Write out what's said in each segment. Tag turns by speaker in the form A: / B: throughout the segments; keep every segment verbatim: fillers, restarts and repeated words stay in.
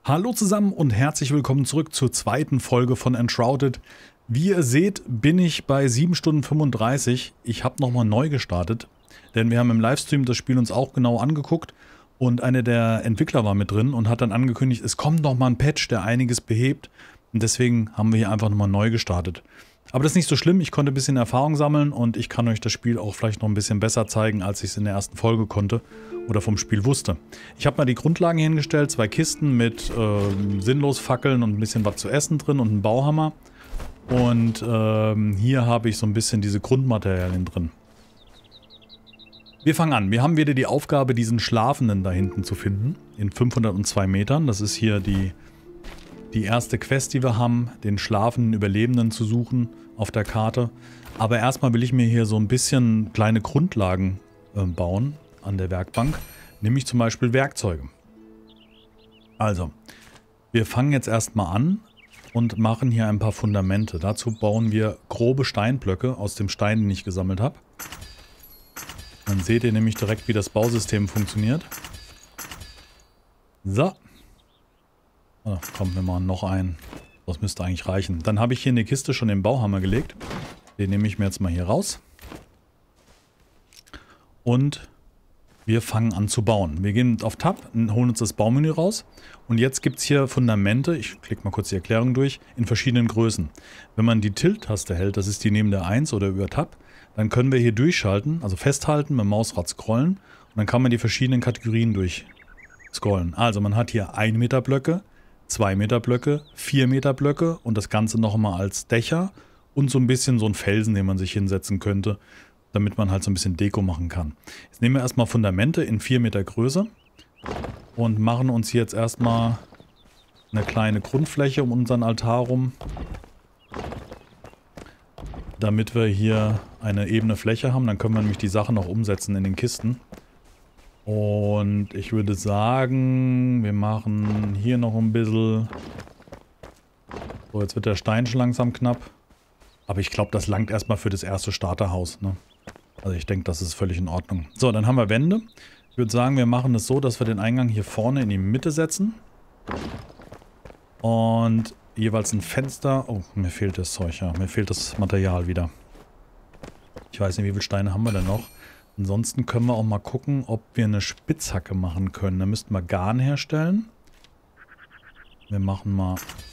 A: Hallo zusammen und herzlich willkommen zurück zur zweiten Folge von Enshrouded. Wie ihr seht, bin ich bei sieben Stunden fünfunddreißig. Ich habe nochmal neu gestartet, denn wir haben im Livestream das Spiel uns auch genau angeguckt und einer der Entwickler war mit drin und hat dann angekündigt, es kommt noch mal ein Patch, der einiges behebt, und deswegen haben wir hier einfach nochmal neu gestartet. Aber das ist nicht so schlimm, ich konnte ein bisschen Erfahrung sammeln und ich kann euch das Spiel auch vielleicht noch ein bisschen besser zeigen, als ich es in der ersten Folge konnte oder vom Spiel wusste. Ich habe mal die Grundlagen hingestellt, zwei Kisten mit äh, sinnlos Fackeln und ein bisschen was zu essen drin und einen Bauhammer. Und ähm, hier habe ich so ein bisschen diese Grundmaterialien drin. Wir fangen an. Wir haben wieder die Aufgabe, diesen Schlafenden da hinten zu finden, in fünfhundertzwei Metern. Das ist hier die... Die erste Quest, die wir haben, den schlafenden Überlebenden zu suchen auf der Karte. Aber erstmal will ich mir hier so ein bisschen kleine Grundlagen äh, bauen an der Werkbank. Nämlich zum Beispiel Werkzeuge. Also, wir fangen jetzt erstmal an und machen hier ein paar Fundamente. Dazu bauen wir grobe Steinblöcke aus dem Stein, den ich gesammelt habe. Dann seht ihr nämlich direkt, wie das Bausystem funktioniert. So. Oh, kommt mir mal noch ein. Das müsste eigentlich reichen. Dann habe ich hier in die Kiste schon den Bauhammer gelegt. Den nehme ich mir jetzt mal hier raus. Und wir fangen an zu bauen. Wir gehen auf Tab und holen uns das Baumenü raus. Und jetzt gibt es hier Fundamente. Ich klicke mal kurz die Erklärung durch. In verschiedenen Größen. Wenn man die Tilt-Taste hält, das ist die neben der eins oder über Tab, dann können wir hier durchschalten, also festhalten, mit dem Mausrad scrollen. Und dann kann man die verschiedenen Kategorien durchscrollen. Also man hat hier ein Meter Blöcke, zwei Meter Blöcke, vier Meter Blöcke und das Ganze nochmal als Dächer und so ein bisschen so ein Felsen, den man sich hinsetzen könnte, damit man halt so ein bisschen Deko machen kann. Jetzt nehmen wir erstmal Fundamente in vier Meter Größe und machen uns jetzt erstmal eine kleine Grundfläche um unseren Altar rum, damit wir hier eine ebene Fläche haben. Dann können wir nämlich die Sachen noch umsetzen in den Kisten. Und ich würde sagen, wir machen hier noch ein bisschen... So, jetzt wird der Stein schon langsam knapp. Aber ich glaube, das langt erstmal für das erste Starterhaus, ne? Also ich denke, das ist völlig in Ordnung. So, dann haben wir Wände. Ich würde sagen, wir machen es so, dass wir den Eingang hier vorne in die Mitte setzen. Und jeweils ein Fenster... Oh, mir fehlt das Zeug, ja. Mir fehlt das Material wieder. Ich weiß nicht, wie viele Steine haben wir denn noch? Ansonsten können wir auch mal gucken, ob wir eine Spitzhacke machen können. Da müssten wir Garn herstellen. Wir machen mal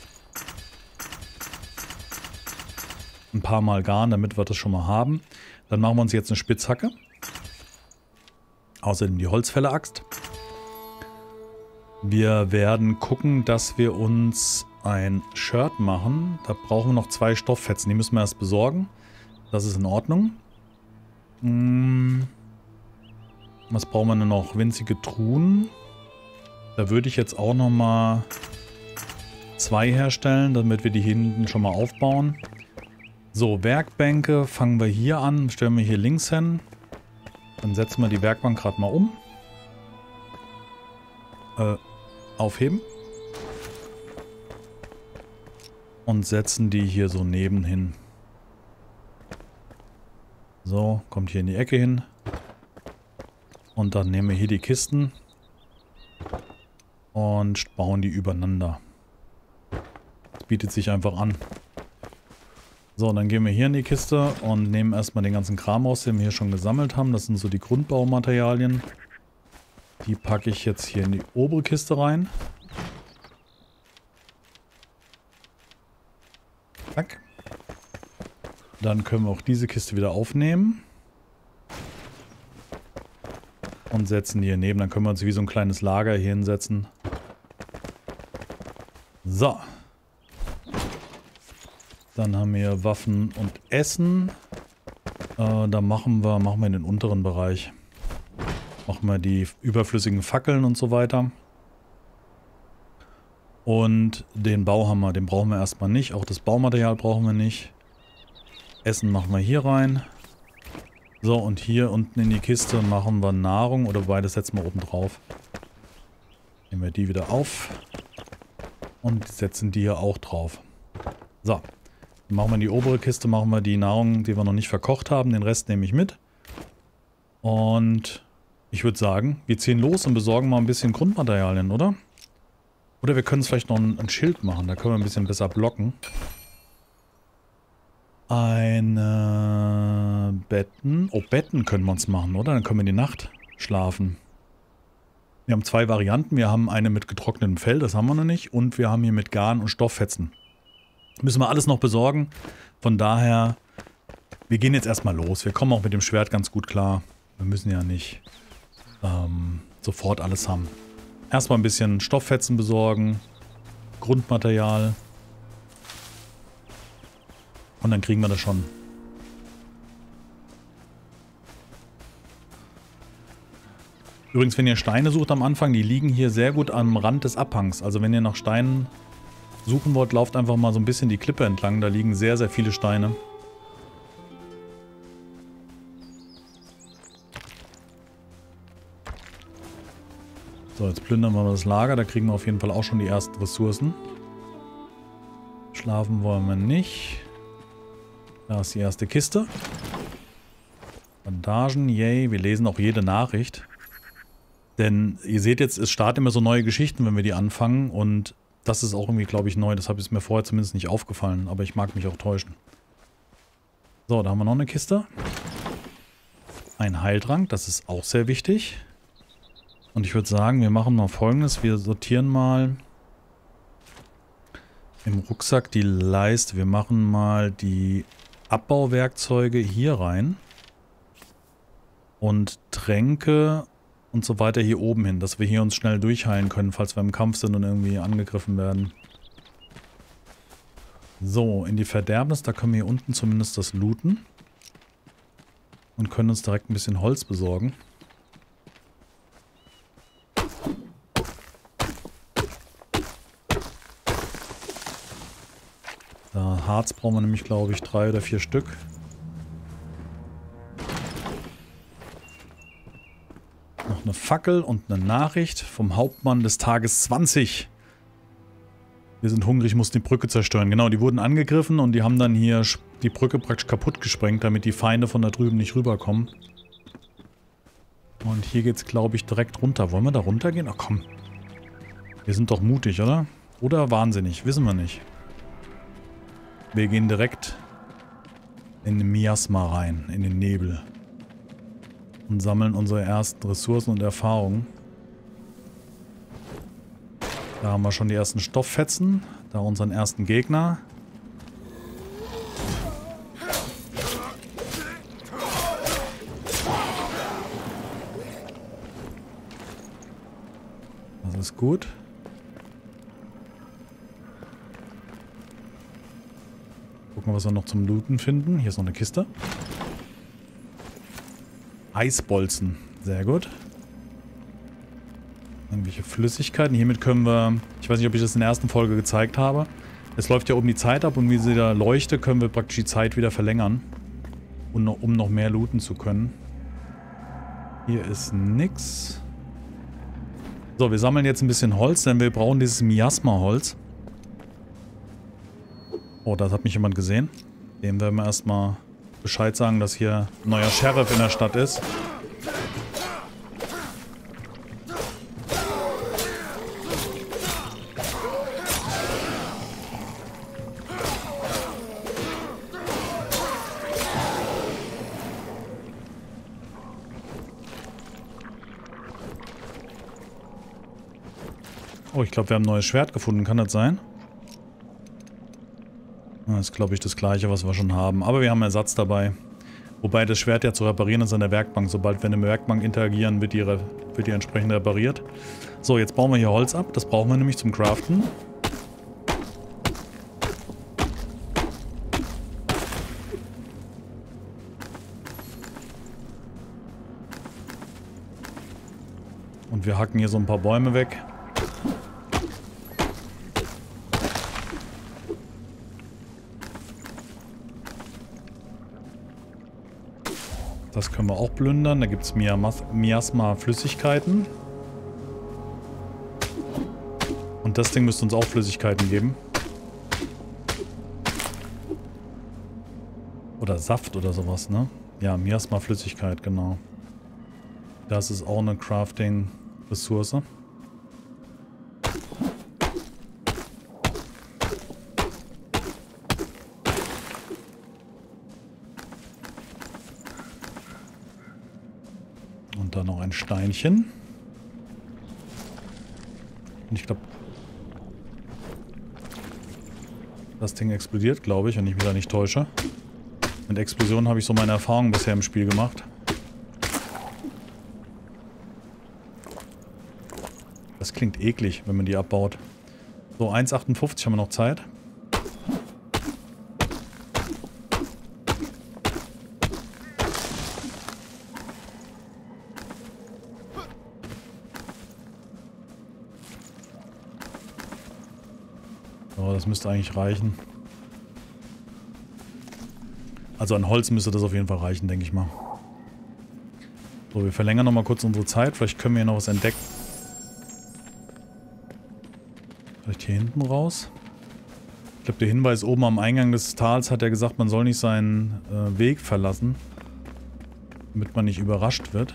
A: ein paar Mal Garn, damit wir das schon mal haben. Dann machen wir uns jetzt eine Spitzhacke. Außerdem die Holzfäller-Axt. Wir werden gucken, dass wir uns ein Shirt machen. Da brauchen wir noch zwei Stofffetzen. Die müssen wir erst besorgen. Das ist in Ordnung. Hm. Was brauchen wir denn noch? Winzige Truhen. Da würde ich jetzt auch noch mal zwei herstellen, damit wir die hinten schon mal aufbauen. So, Werkbänke fangen wir hier an. Stellen wir hier links hin. Dann setzen wir die Werkbank gerade mal um. Äh, aufheben. Und setzen die hier so neben hin. So, kommt hier in die Ecke hin. Und dann nehmen wir hier die Kisten und bauen die übereinander. Das bietet sich einfach an. So, dann gehen wir hier in die Kiste und nehmen erstmal den ganzen Kram raus, den wir hier schon gesammelt haben. Das sind so die Grundbaumaterialien. Die packe ich jetzt hier in die obere Kiste rein. Zack. Dann können wir auch diese Kiste wieder aufnehmen. Und setzen die hier neben. Dann können wir uns wie so ein kleines Lager hier hinsetzen. So. Dann haben wir Waffen und Essen. Äh, da machen wir, machen wir in den unteren Bereich. Machen wir die überflüssigen Fackeln und so weiter. Und den Bauhammer, den brauchen wir erstmal nicht. Auch das Baumaterial brauchen wir nicht. Essen machen wir hier rein. So, und hier unten in die Kiste machen wir Nahrung, oder beides setzen wir oben drauf. Nehmen wir die wieder auf und setzen die hier auch drauf. So, dann machen wir in die obere Kiste, machen wir die Nahrung, die wir noch nicht verkocht haben, den Rest nehme ich mit. Und ich würde sagen, wir ziehen los und besorgen mal ein bisschen Grundmaterialien, oder? Oder wir können es vielleicht noch ein, ein Schild machen, da können wir ein bisschen besser blocken. Eine Betten. Oh, Betten können wir uns machen, oder? Dann können wir in die Nacht schlafen. Wir haben zwei Varianten. Wir haben eine mit getrocknetem Fell, das haben wir noch nicht. Und wir haben hier mit Garn und Stofffetzen. Müssen wir alles noch besorgen. Von daher, wir gehen jetzt erstmal los. Wir kommen auch mit dem Schwert ganz gut klar. Wir müssen ja nicht ähm, sofort alles haben. Erstmal ein bisschen Stofffetzen besorgen. Grundmaterial. Und dann kriegen wir das schon. Übrigens, wenn ihr Steine sucht am Anfang, die liegen hier sehr gut am Rand des Abhangs. Also wenn ihr nach Steinen suchen wollt, lauft einfach mal so ein bisschen die Klippe entlang. Da liegen sehr, sehr viele Steine. So, jetzt plündern wir das Lager. Da kriegen wir auf jeden Fall auch schon die ersten Ressourcen. Schlafen wollen wir nicht. Da ist die erste Kiste. Bandagen, yay. Wir lesen auch jede Nachricht. Denn ihr seht jetzt, es starten immer so neue Geschichten, wenn wir die anfangen. Und das ist auch irgendwie, glaube ich, neu. Das ist mir vorher zumindest nicht aufgefallen. Aber ich mag mich auch täuschen. So, da haben wir noch eine Kiste. Ein Heiltrank, das ist auch sehr wichtig. Und ich würde sagen, wir machen mal Folgendes. Wir sortieren mal im Rucksack die Leiste. Wir machen mal die Abbauwerkzeuge hier rein. Und Tränke und so weiter hier oben hin, dass wir hier uns schnell durchheilen können, falls wir im Kampf sind und irgendwie angegriffen werden. So, in die Verderbnis, da können wir hier unten zumindest das looten. Und können uns direkt ein bisschen Holz besorgen. Da Harz brauchen wir nämlich, glaube ich, drei oder vier Stück. Noch eine Fackel und eine Nachricht vom Hauptmann des Tages zwanzig. Wir sind hungrig, mussten die Brücke zerstören. Genau, die wurden angegriffen und die haben dann hier die Brücke praktisch kaputt gesprengt, damit die Feinde von da drüben nicht rüberkommen. Und hier geht's, glaube ich, direkt runter. Wollen wir da runtergehen? Ach komm. Wir sind doch mutig, oder? Oder wahnsinnig, wissen wir nicht. Wir gehen direkt in den Miasma rein, in den Nebel. Und sammeln unsere ersten Ressourcen und Erfahrungen. Da haben wir schon die ersten Stofffetzen. Da unseren ersten Gegner. Das ist gut. Gucken, was wir noch zum Looten finden. Hier ist noch eine Kiste. Eisbolzen. Sehr gut. Irgendwelche Flüssigkeiten. Hiermit können wir... Ich weiß nicht, ob ich das in der ersten Folge gezeigt habe. Es läuft ja um die Zeit ab und wie sie da leuchtet, können wir praktisch die Zeit wieder verlängern. Und noch, um noch mehr looten zu können. Hier ist nix. So, wir sammeln jetzt ein bisschen Holz, denn wir brauchen dieses Miasma-Holz. Oh, das hat mich jemand gesehen. Dem werden wir erstmal Bescheid sagen, dass hier ein neuer Sheriff in der Stadt ist. Oh, ich glaube, wir haben ein neues Schwert gefunden. Kann das sein? Das ist, glaube ich, das gleiche, was wir schon haben. Aber wir haben Ersatz dabei. Wobei das Schwert ja zu reparieren ist an der Werkbank. Sobald wir in der Werkbank interagieren, wird die, wird die entsprechend repariert. So, jetzt bauen wir hier Holz ab. Das brauchen wir nämlich zum Craften. Und wir hacken hier so ein paar Bäume weg. Das können wir auch plündern. Da gibt es Miasma-Flüssigkeiten. Und das Ding müsste uns auch Flüssigkeiten geben. Oder Saft oder sowas, ne? Ja, Miasma-Flüssigkeit, genau. Das ist auch eine Crafting-Ressource. dann noch ein Steinchen. Und ich glaube, das Ding explodiert, glaube ich, wenn ich mich da nicht täusche. Mit Explosionen habe ich so meine Erfahrungen bisher im Spiel gemacht. Das klingt eklig, wenn man die abbaut. So, eins Komma achtundfünfzig haben wir noch Zeit. So, das müsste eigentlich reichen. Also an Holz müsste das auf jeden Fall reichen, denke ich mal. So, wir verlängern nochmal kurz unsere Zeit. Vielleicht können wir hier noch was entdecken. Vielleicht hier hinten raus. Ich glaube, der Hinweis oben am Eingang des Tals hat ja gesagt, man soll nicht seinen äh, Weg verlassen. Damit man nicht überrascht wird.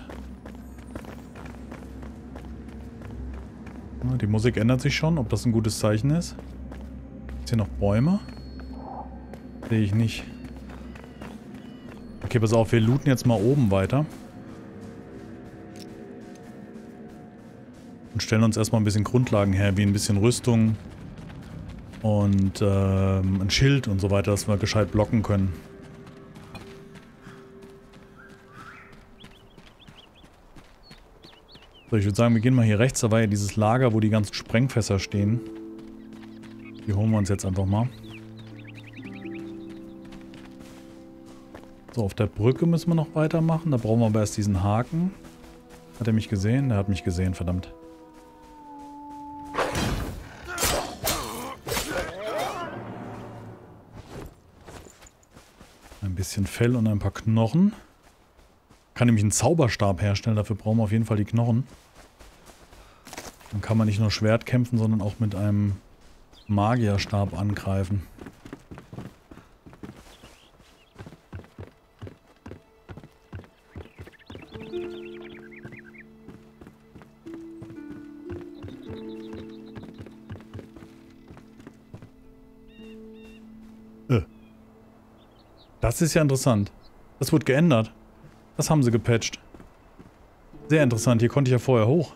A: Ja, die Musik ändert sich schon, ob das ein gutes Zeichen ist. Ist hier noch Bäume? Sehe ich nicht. Okay, pass auf, wir looten jetzt mal oben weiter. Und stellen uns erstmal ein bisschen Grundlagen her, wie ein bisschen Rüstung und ähm, ein Schild und so weiter, dass wir gescheit blocken können. So, ich würde sagen, wir gehen mal hier rechts, da war ja dieses Lager, wo die ganzen Sprengfässer stehen. Die holen wir uns jetzt einfach mal. So, auf der Brücke müssen wir noch weitermachen. Da brauchen wir aber erst diesen Haken. Hat er mich gesehen? Der hat mich gesehen, verdammt. Ein bisschen Fell und ein paar Knochen. Kann nämlich einen Zauberstab herstellen, dafür brauchen wir auf jeden Fall die Knochen. Dann kann man nicht nur Schwert kämpfen, sondern auch mit einem Magierstab angreifen. Äh. Das ist ja interessant. Das wurde geändert. Das haben sie gepatcht. Sehr interessant. Hier konnte ich ja vorher hoch.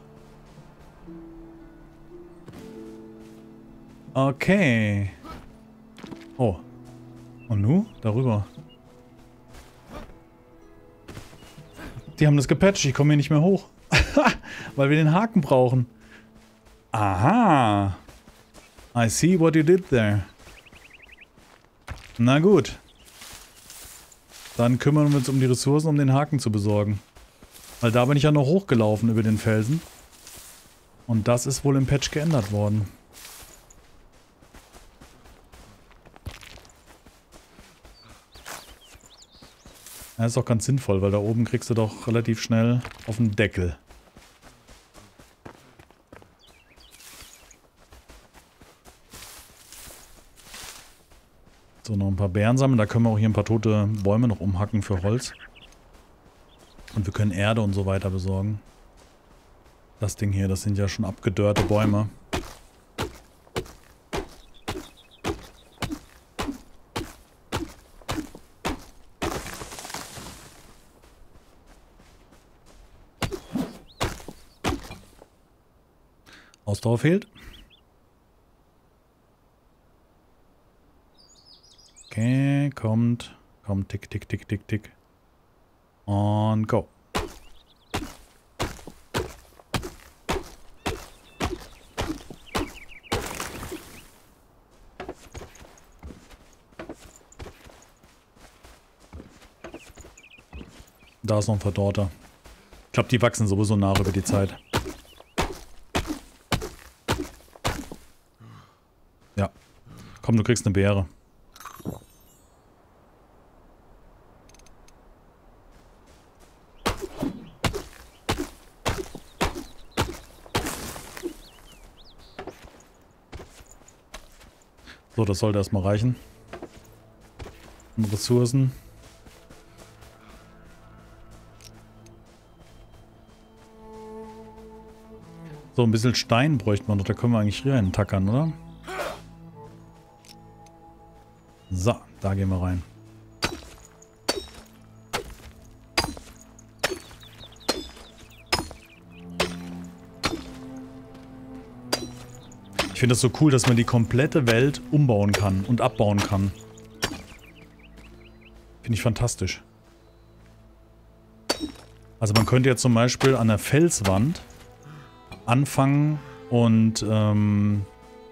A: Okay. Oh. Und nu? Darüber. Die haben das gepatcht. Ich komme hier nicht mehr hoch. Weil wir den Haken brauchen. Aha. I see what you did there. Na gut. Dann kümmern wir uns um die Ressourcen, um den Haken zu besorgen. Weil da bin ich ja noch hochgelaufen über den Felsen. Und das ist wohl im Patch geändert worden. Das ist doch ganz sinnvoll, weil da oben kriegst du doch relativ schnell auf den Deckel. So, noch ein paar Beeren sammeln. Da können wir auch hier ein paar tote Bäume noch umhacken für Holz. Und wir können Erde und so weiter besorgen. Das Ding hier, das sind ja schon abgedörrte Bäume. Ausdauer fehlt. Okay, kommt. Kommt, tick, tick, tick, tick, tick. Und go. Da ist noch ein Verdorrter. Ich glaube, die wachsen sowieso nach über die Zeit. Ja. Komm, du kriegst eine Beere. So, das sollte erstmal reichen. Und Ressourcen. So, ein bisschen Stein bräuchte man noch. Da können wir eigentlich rein tackern, oder? So, da gehen wir rein. Ich finde das so cool, dass man die komplette Welt umbauen kann und abbauen kann. Finde ich fantastisch. Also man könnte jetzt zum Beispiel an der Felswand anfangen und ähm,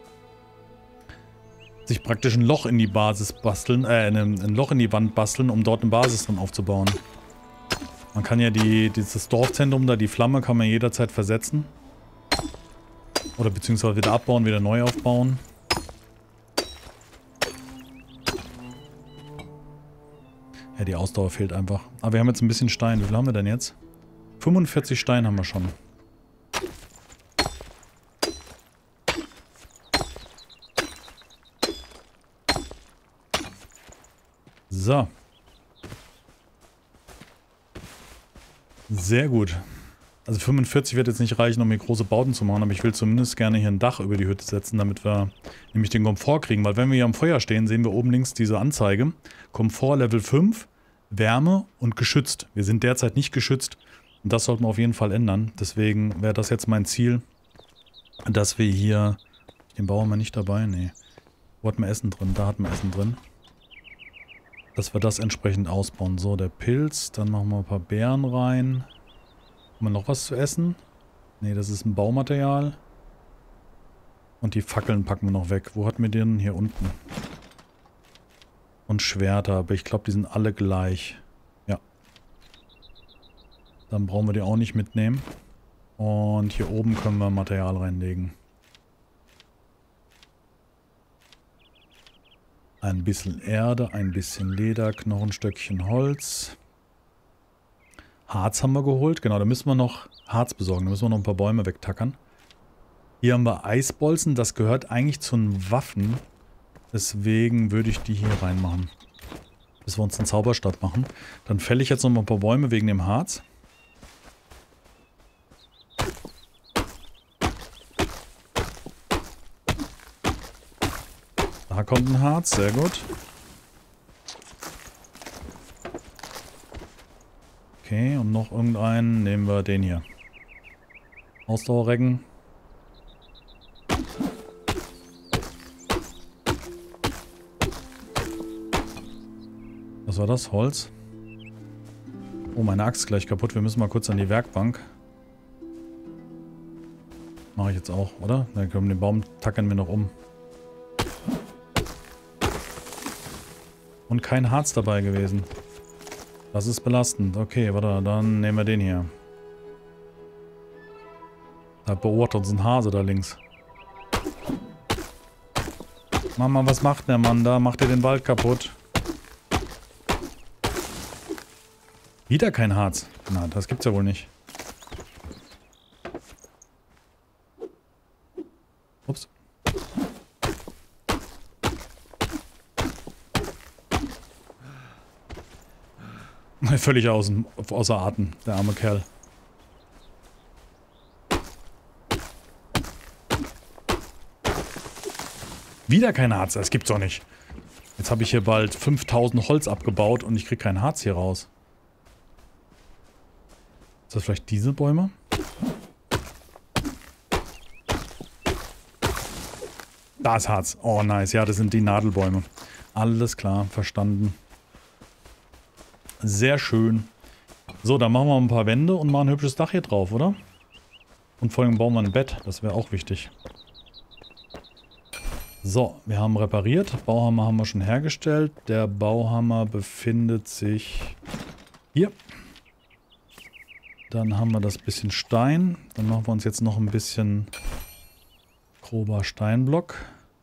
A: sich praktisch ein Loch in die Basis basteln, äh, ein, ein Loch in die Wand basteln, um dort eine Basis drin aufzubauen. Man kann ja die, dieses Dorfzentrum da, die Flamme, kann man jederzeit versetzen. Oder beziehungsweise wieder abbauen, wieder neu aufbauen. Ja, die Ausdauer fehlt einfach. Aber wir haben jetzt ein bisschen Stein. Wie viel haben wir denn jetzt? fünfundvierzig Stein haben wir schon. So. Sehr gut. Also fünfundvierzig wird jetzt nicht reichen, um hier große Bauten zu machen, aber ich will zumindest gerne hier ein Dach über die Hütte setzen, damit wir nämlich den Komfort kriegen. Weil wenn wir hier am Feuer stehen, sehen wir oben links diese Anzeige. Komfort Level fünf, Wärme und geschützt. Wir sind derzeit nicht geschützt und das sollten wir auf jeden Fall ändern. Deswegen wäre das jetzt mein Ziel, dass wir hier... Den Bau haben wir nicht dabei, nee. Wo hatten wir Essen drin? Da hatten wir Essen drin. Dass wir das entsprechend ausbauen. So, der Pilz, dann machen wir ein paar Beeren rein. Haben wir noch was zu essen? Ne, das ist ein Baumaterial. Und die Fackeln packen wir noch weg. Wo hatten wir den? Hier unten. Und Schwerter, aber ich glaube, die sind alle gleich. Ja. Dann brauchen wir die auch nicht mitnehmen. Und hier oben können wir Material reinlegen. Ein bisschen Erde, ein bisschen Leder, Knochenstöckchen Holz. Harz haben wir geholt. Genau, da müssen wir noch Harz besorgen. Da müssen wir noch ein paar Bäume wegtackern. Hier haben wir Eisbolzen. Das gehört eigentlich zu den Waffen. Deswegen würde ich die hier reinmachen. Bis wir uns einen Zauberstab machen. Dann fälle ich jetzt noch mal ein paar Bäume wegen dem Harz. Da kommt ein Harz. Sehr gut. Okay, und noch irgendeinen nehmen wir den hier. Ausdauerreggen. Was war das? Holz? Oh, meine Axt ist gleich kaputt. Wir müssen mal kurz an die Werkbank. Mache ich jetzt auch, oder? Dann können wir den Baum tackern wir noch um. Und kein Harz dabei gewesen. Das ist belastend. Okay, warte, dann nehmen wir den hier. Da beobachtet uns ein Hase da links. Mama, was macht der Mann da? Macht er den Wald kaputt? Wieder kein Harz. Na, das gibt's ja wohl nicht. Ups. Völlig außen, außer Atem, der arme Kerl. Wieder kein Harz, das gibt's doch nicht. Jetzt habe ich hier bald fünftausend Holz abgebaut und ich kriege kein Harz hier raus. Ist das vielleicht diese Bäume? Da ist Harz. Oh, nice. Ja, das sind die Nadelbäume. Alles klar, verstanden. Sehr schön. So, dann machen wir ein paar Wände und machen ein hübsches Dach hier drauf, oder? Und vor allem bauen wir ein Bett. Das wäre auch wichtig. So, wir haben repariert. Bauhammer haben wir schon hergestellt. Der Bauhammer befindet sich hier. Dann haben wir das bisschen Stein. Dann machen wir uns jetzt noch ein bisschen grober Steinblock.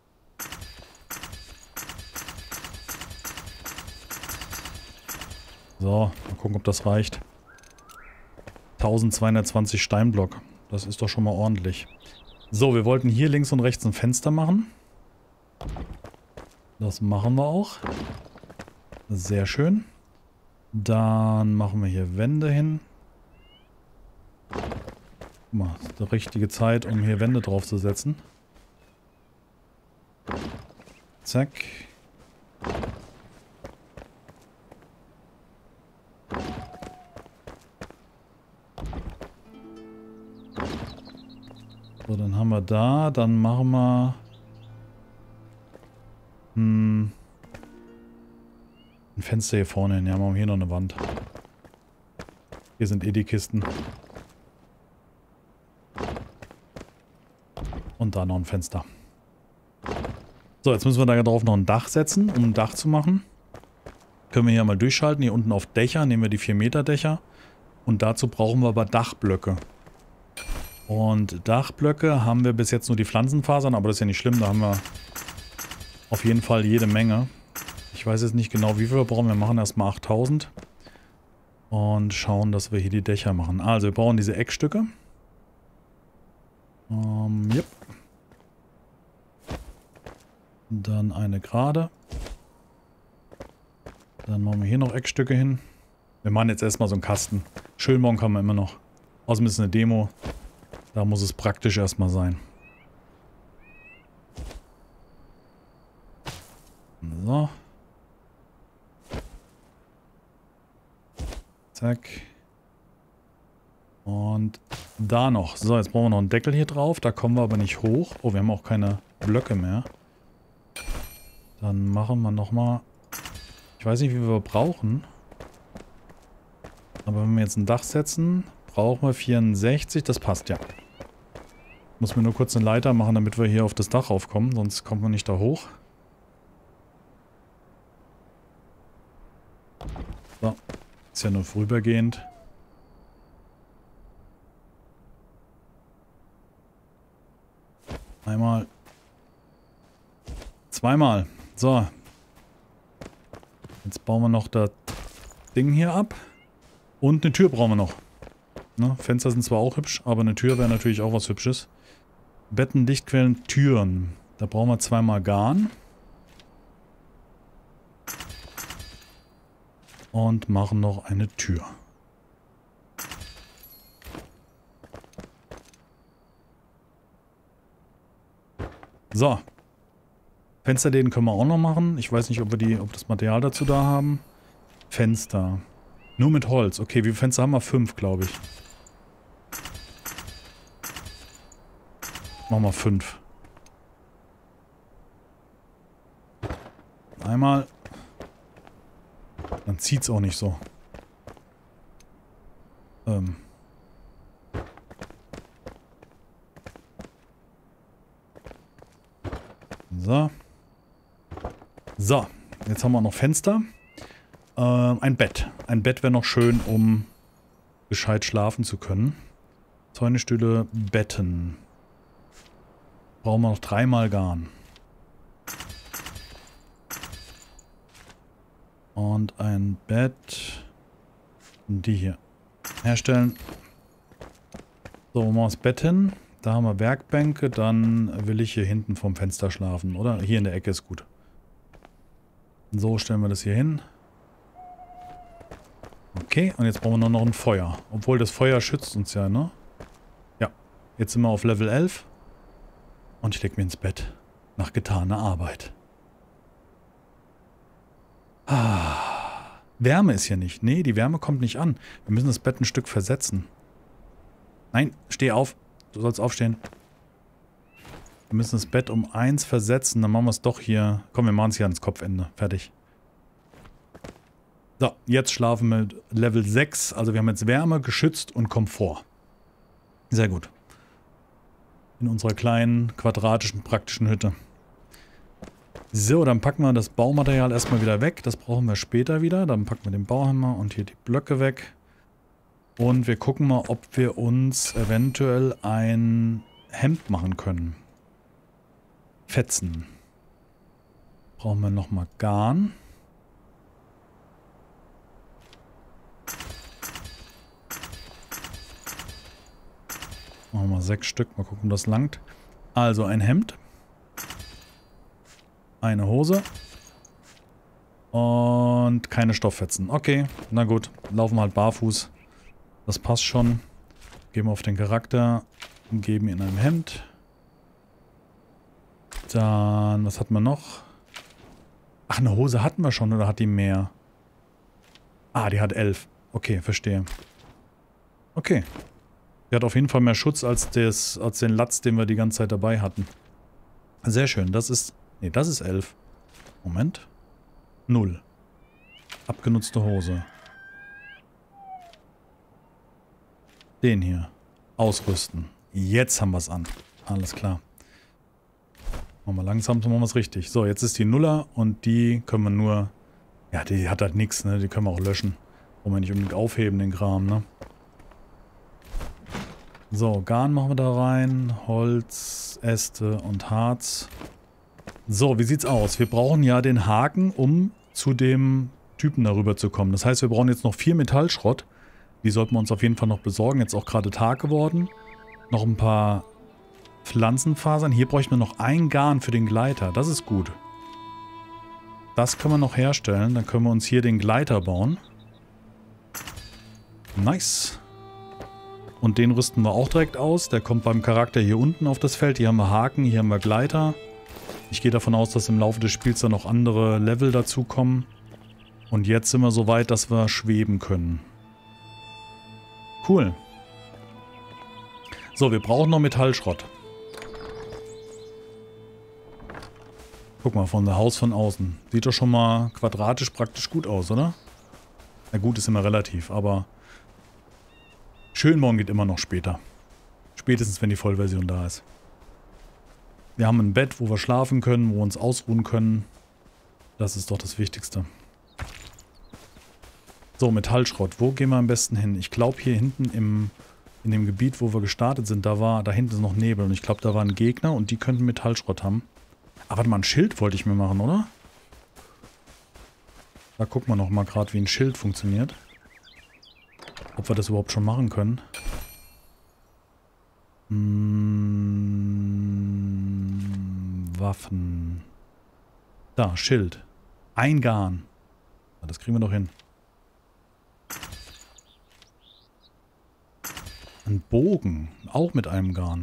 A: So, mal gucken, ob das reicht. eintausendzweihundertzwanzig Steinblock. Das ist doch schon mal ordentlich. So, wir wollten hier links und rechts ein Fenster machen. Das machen wir auch. Sehr schön. Dann machen wir hier Wände hin. Guck mal, das ist die richtige Zeit, um hier Wände drauf zu setzen. Zack. So, dann haben wir da. Dann machen wir... Hm, ein Fenster hier vorne hin. Ja, machen wir hier noch eine Wand. Hier sind eh die Kisten. Und da noch ein Fenster. So, jetzt müssen wir da drauf noch ein Dach setzen, um ein Dach zu machen. Können wir hier mal durchschalten. Hier unten auf Dächer nehmen wir die vier Meter Dächer. Und dazu brauchen wir aber Dachblöcke. Und Dachblöcke haben wir bis jetzt nur die Pflanzenfasern, aber das ist ja nicht schlimm. Da haben wir auf jeden Fall jede Menge. Ich weiß jetzt nicht genau, wie viel wir brauchen. Wir machen erstmal achttausend. Und schauen, dass wir hier die Dächer machen. Also, wir brauchen diese Eckstücke. Ähm, yep. Dann eine gerade. Dann machen wir hier noch Eckstücke hin. Wir machen jetzt erstmal so einen Kasten. Schön bauen kann man immer noch. Außerdem ist es eine Demo. Da muss es praktisch erstmal sein. So. Zack. Und da noch. So, jetzt brauchen wir noch einen Deckel hier drauf. Da kommen wir aber nicht hoch. Oh, wir haben auch keine Blöcke mehr. Dann machen wir nochmal... Ich weiß nicht, wie wir brauchen. Aber wenn wir jetzt ein Dach setzen, brauchen wir vierundsechzig. Das passt ja. Muss mir nur kurz eine Leiter machen, damit wir hier auf das Dach raufkommen. Sonst kommt man nicht da hoch. So. Ist ja nur vorübergehend. Einmal. Zweimal. So. Jetzt bauen wir noch das Ding hier ab. Und eine Tür brauchen wir noch. Ne? Fenster sind zwar auch hübsch, aber eine Tür wäre natürlich auch was Hübsches. Betten, Lichtquellen, Türen. Da brauchen wir zweimal Garn. Und machen noch eine Tür. So. Fensterläden können wir auch noch machen. Ich weiß nicht, ob wir die, ob das Material dazu da haben. Fenster. Nur mit Holz. Okay, wie viele Fenster haben wir? Fünf, glaube ich. Machen wir fünf. Einmal. Dann zieht es auch nicht so. Ähm. So. So. Jetzt haben wir noch Fenster. Ähm, ein Bett. Ein Bett wäre noch schön, um gescheit schlafen zu können. Zäune, Stühle, Betten. Brauchen wir noch dreimal Garn. Und ein Bett. Die hier. Herstellen. So, machen wir das Bett hin. Da haben wir Werkbänke. Dann will ich hier hinten vom Fenster schlafen, oder? Hier in der Ecke ist gut. So stellen wir das hier hin. Okay, und jetzt brauchen wir nur noch ein Feuer. Obwohl das Feuer schützt uns ja, ne? Ja. Jetzt sind wir auf Level elf. Und ich leg mir ins Bett. Nach getaner Arbeit. Ah. Wärme ist hier nicht. Nee, die Wärme kommt nicht an. Wir müssen das Bett ein Stück versetzen. Nein, steh auf. Du sollst aufstehen. Wir müssen das Bett um eins versetzen. Dann machen wir es doch hier. Komm, wir machen es hier ans Kopfende. Fertig. So, jetzt schlafen wir mit Level sechs. Also wir haben jetzt Wärme, geschützt und Komfort. Sehr gut. In unserer kleinen, quadratischen, praktischen Hütte. So, dann packen wir das Baumaterial erstmal wieder weg. Das brauchen wir später wieder. Dann packen wir den Bauhammer und hier die Blöcke weg. Und wir gucken mal, ob wir uns eventuell ein Hemd machen können. Fetzen. Brauchen wir nochmal Garn. Machen wir mal sechs Stück. Mal gucken, ob das langt. Also ein Hemd. Eine Hose. Und keine Stofffetzen. Okay, na gut. Laufen wir halt barfuß. Das passt schon. Gehen wir auf den Charakter. Geben ihn ein Hemd. Dann, was hatten wir noch? Ach, eine Hose hatten wir schon oder hat die mehr? Ah, die hat elf. Okay, verstehe. Okay. Der hat auf jeden Fall mehr Schutz als, des, als den Latz, den wir die ganze Zeit dabei hatten. Sehr schön. Das ist... Ne, das ist elf. Moment. Null. Abgenutzte Hose. Den hier. Ausrüsten. Jetzt haben wir es an. Alles klar. Machen wir langsam, machen wir es richtig. So, jetzt ist die Nuller und die können wir nur... Ja, die hat halt nichts, ne? Die können wir auch löschen. Wollen wir nicht unbedingt aufheben, den Kram, ne? So, Garn machen wir da rein. Holz, Äste und Harz. So, wie sieht's aus? Wir brauchen ja den Haken, um zu dem Typen darüber zu kommen. Das heißt, wir brauchen jetzt noch vier Metallschrott. Die sollten wir uns auf jeden Fall noch besorgen. Jetzt auch gerade Tag geworden. Noch ein paar Pflanzenfasern. Hier bräuchten wir noch ein Garn für den Gleiter. Das ist gut. Das können wir noch herstellen. Dann können wir uns hier den Gleiter bauen. Nice. Und den rüsten wir auch direkt aus. Der kommt beim Charakter hier unten auf das Feld. Hier haben wir Haken, hier haben wir Gleiter. Ich gehe davon aus, dass im Laufe des Spiels dann noch andere Level dazukommen. Und jetzt sind wir so weit, dass wir schweben können. Cool. So, wir brauchen noch Metallschrott. Guck mal, von der Haus von außen. Sieht doch schon mal quadratisch praktisch gut aus, oder? Na gut, ist immer relativ, aber schön morgen geht immer noch später. Spätestens, wenn die Vollversion da ist. Wir haben ein Bett, wo wir schlafen können, wo wir uns ausruhen können. Das ist doch das Wichtigste. So, Metallschrott. Wo gehen wir am besten hin? Ich glaube, hier hinten im, in dem Gebiet, wo wir gestartet sind, da war, da hinten ist noch Nebel. Und ich glaube, da waren Gegner und die könnten Metallschrott haben. Aber warte mal, ein Schild wollte ich mir machen, oder? Da gucken wir noch mal gerade, wie ein Schild funktioniert. Ob wir das überhaupt schon machen können. Hm, Waffen. Da, Schild. Ein Garn. Das kriegen wir doch hin. Ein Bogen. Auch mit einem Garn.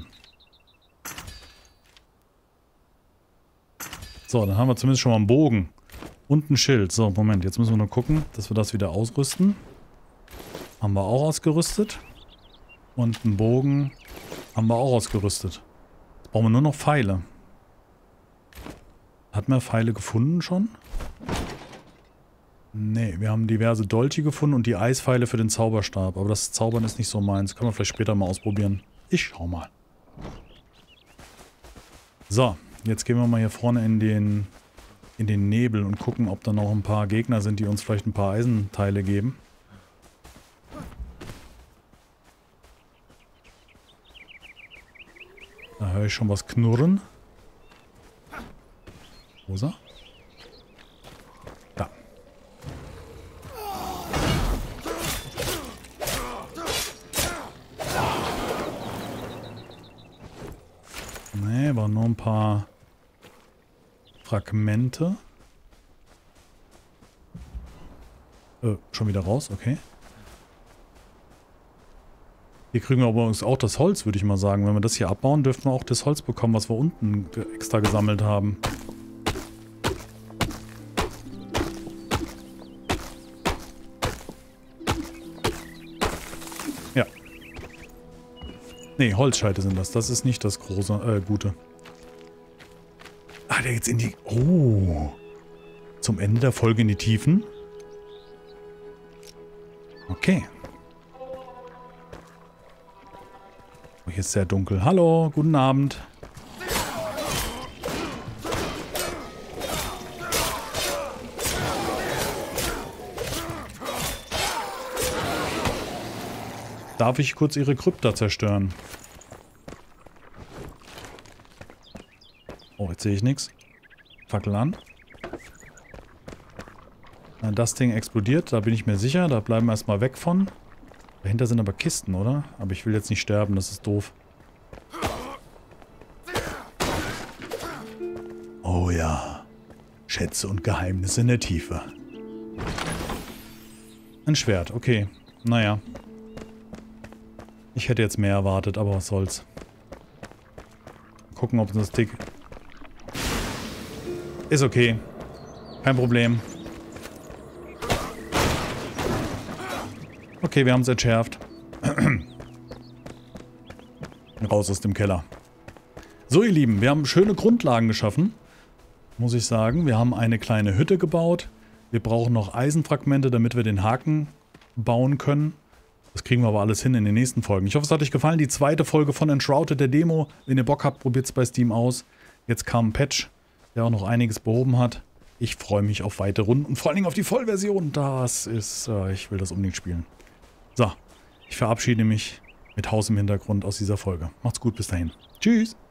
A: So, dann haben wir zumindest schon mal einen Bogen. Und ein Schild. So, Moment. Jetzt müssen wir nur gucken, dass wir das wieder ausrüsten. Haben wir auch ausgerüstet. Und einen Bogen haben wir auch ausgerüstet. Jetzt brauchen wir nur noch Pfeile. Hatten wir Pfeile gefunden schon? Nee, wir haben diverse Dolche gefunden und die Eispfeile für den Zauberstab. Aber das Zaubern ist nicht so meins. Können wir vielleicht später mal ausprobieren. Ich schau mal. So, jetzt gehen wir mal hier vorne in den, in den Nebel und gucken, ob da noch ein paar Gegner sind, die uns vielleicht ein paar Eisenteile geben. Da höre ich schon was knurren. Wo ist er? Da. Nee, waren nur ein paar Fragmente. Äh, schon wieder raus, okay. Hier kriegen wir aber übrigens auch das Holz, würde ich mal sagen. Wenn wir das hier abbauen, dürfen wir auch das Holz bekommen, was wir unten extra gesammelt haben. Ja. Nee, Holzscheite sind das. Das ist nicht das große, äh, Gute. Ah, der jetzt in die... Oh. Zum Ende der Folge in die Tiefen. Okay. Oh, hier ist sehr dunkel. Hallo, guten Abend. Darf ich kurz Ihre Krypta zerstören? Oh, jetzt sehe ich nichts. Fackel an. Das Ding explodiert, da bin ich mir sicher. Da bleiben wir erstmal weg von. Dahinter sind aber Kisten, oder? Aber ich will jetzt nicht sterben, das ist doof. Oh ja. Schätze und Geheimnisse in der Tiefe. Ein Schwert, okay. Naja. Ich hätte jetzt mehr erwartet, aber was soll's. Gucken, ob das Tick... Ist okay. Kein Problem. Okay, wir haben es entschärft. Raus aus dem Keller. So, ihr Lieben, wir haben schöne Grundlagen geschaffen. Muss ich sagen. Wir haben eine kleine Hütte gebaut. Wir brauchen noch Eisenfragmente, damit wir den Haken bauen können. Das kriegen wir aber alles hin in den nächsten Folgen. Ich hoffe, es hat euch gefallen. Die zweite Folge von Enshrouded, der Demo. Wenn ihr Bock habt, probiert es bei Steam aus. Jetzt kam ein Patch, der auch noch einiges behoben hat. Ich freue mich auf weitere Runden und vor allen Dingen auf die Vollversion. Das ist, äh, ich will das unbedingt spielen. So, ich verabschiede mich mit Haus im Hintergrund aus dieser Folge. Macht's gut, bis dahin. Tschüss.